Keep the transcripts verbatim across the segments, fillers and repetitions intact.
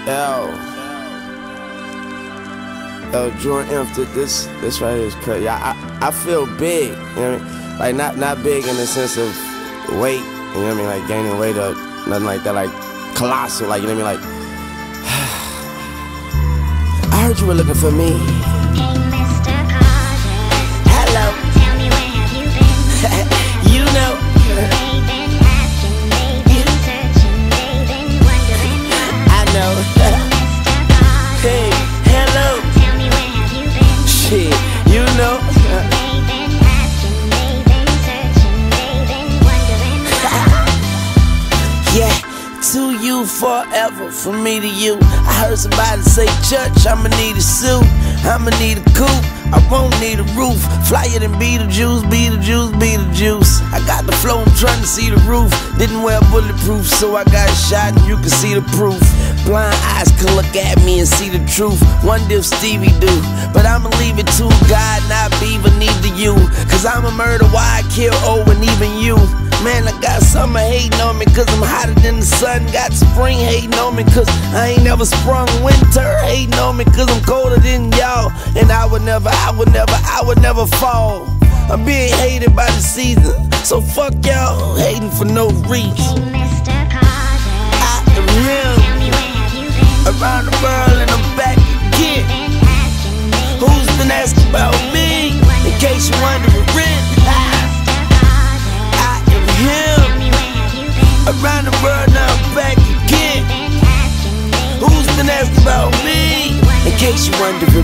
Yo, yo, Jordan M, this this right here is crazy. Yeah, I I feel big, you know what I mean? Like not not big in the sense of weight, you know what I mean? Like gaining weight or nothing like that, like colossal, like you know what I mean? Like I heard you were looking for me. Hey, Mister Carter. Hello. Tell me, where have you been? You know. They've been asking, they've been searching, they've been wondering why. I know. Hey, Mister Carter. Hey, hello. Tell me, where have you been? Shit, you know. They've been asking, they've been searching, they've been wondering why. Yeah, to you forever, from me to you. I heard somebody say, church, I'ma need a suit, I'ma need a coupe, I won't need a roof. Flyer than Beetlejuice, Beetlejuice, Beetlejuice. I got the flow, I'm trying to see the roof. Didn't wear bulletproof, so I got shot and you can see the proof. Blind eyes can look at me and see the truth. Wonder if Stevie do, but I'ma leave it to God, not Beaver, neither you. Cause I'm a murder, why I kill O and even you. Man, I got summer hating on me cause I'm hotter than the sun. Got spring hating on me cause I ain't never sprung. Winter hating on me cause I'm colder than y'all. And I would never, I would never, I would never fall. I'm being hated by the season, so fuck y'all hating for no reason. Hey, Mister Carter. I am him. Tell me, where have you been? Around the world and I'm back again. They've been asking, they've Who's been asking about me? In case you wondering, I am him. Around the world now I'm back again. Who's been asking about me? In case you wondering,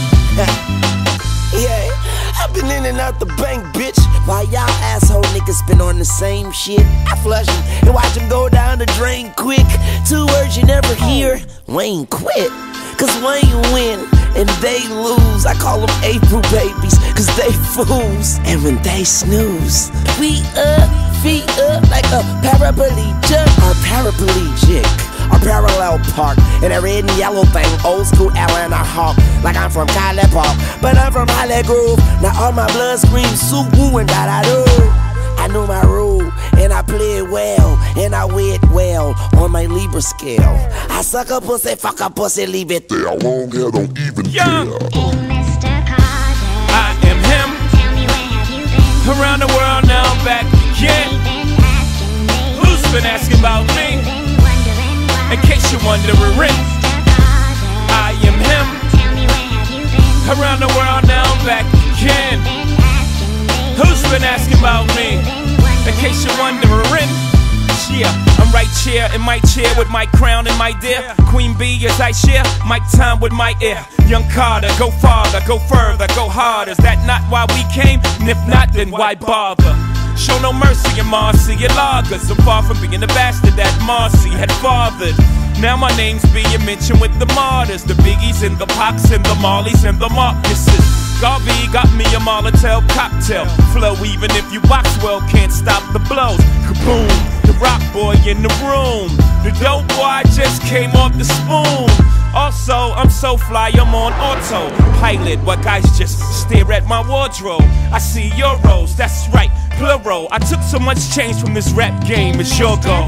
yeah, I've been in and out the bank, bitch. While y'all asshole niggas been on the same shit. I flush them and watch them go down the drain quick. Two words you never hear, Wayne quit. Cause Wayne win and they lose. I call them April babies cause they fools. And when they snooze, we up, feet up like a paraplegic or paraplegic. A parallel park in a red and yellow thing, old school Atlanta Hawk. Like I'm from College Park, but I'm from Holly Grove. Now all my blood screams soup woo and da da do. I know my role and I play it well, and I weigh it well on my Libra scale. I suck a pussy, fuck a pussy, leave it there. Long hair don't even Yeah. care. Hey, Mister Carter. I am him. Tell me, where have you been? Around the world now I'm back again. They've been asking, they've Who's been asking about me? been wondering why. In case you're wondering, Mister Carter. I am him. Tell me, where have you been? Around the world now I'm back again. Been asking, they've Who's been asking about me? been In case you're wondering, yeah, I'm right here in my chair with my crown and my dear Queen Bee as I share my time with my ear. Young Carter, go farther, go further, go harder. Is that not why we came? And if not, then why bother? Show no mercy in Marcy and lagers. I'm far from being the bastard that Marcy had fathered. Now my name's being mentioned with the martyrs, the Biggies and the Pops and the Marleys and the Marcuses. Garvey got me a Molotov cocktail flow. Even if you box well, can't stop the blows. Kaboom, the rock boy in the room. The dope boy just came off the spoon. Also, I'm so fly, I'm on autopilot. What guys just stare at my wardrobe. I see euros, that's right, plural. I took so much change from this rap game, it's your goal.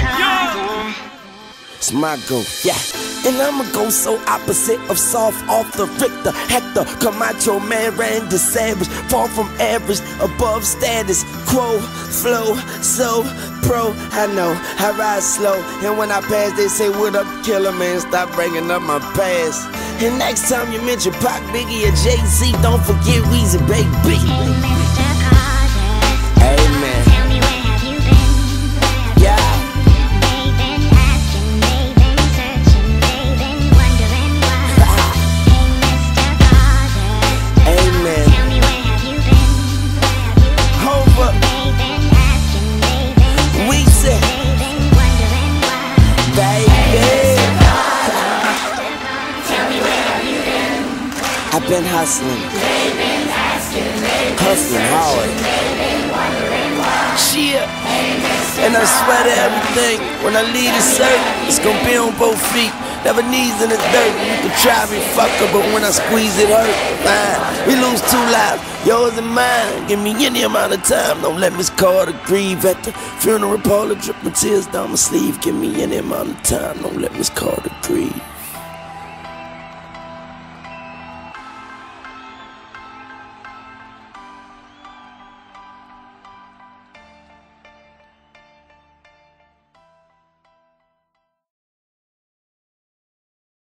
It's my goal, yeah. And I'ma go so opposite of soft off the Richter. Hector, Camacho, man, Randy Savage. Far from average, above status quo, flow, so pro. I know, I ride slow. And when I pass, they say, what up, killer, man? Stop bringing up my past. And next time you mention Pac, Biggie, or Jay-Z, don't forget Weezy, baby. Hey, Mister Carter. Amen. Tell me, where have you been? Yeah. They've been asking, they've been searching, they've been wondering why. Hey, Mister Carter. Amen. Tell me, where have you been? Hold up. They've been asking, they've been We searching, said, they've been wondering why. baby. Tell me, where have you been? I've been hustling. They've been asking, they've been Hustling hard. they've been wondering why. Shit. And I swear to everything, when I leave this earth, it's gonna be on both feet. Never knees in the dirt. You can try me, fucker, but when I squeeze it hurt. Fine. We lose two lives, yours and mine. Give me any amount of time. Don't let Mister Carter grieve at the funeral parlor. Drip my tears down my sleeve. Give me any amount of time. Don't let Mister Carter grieve.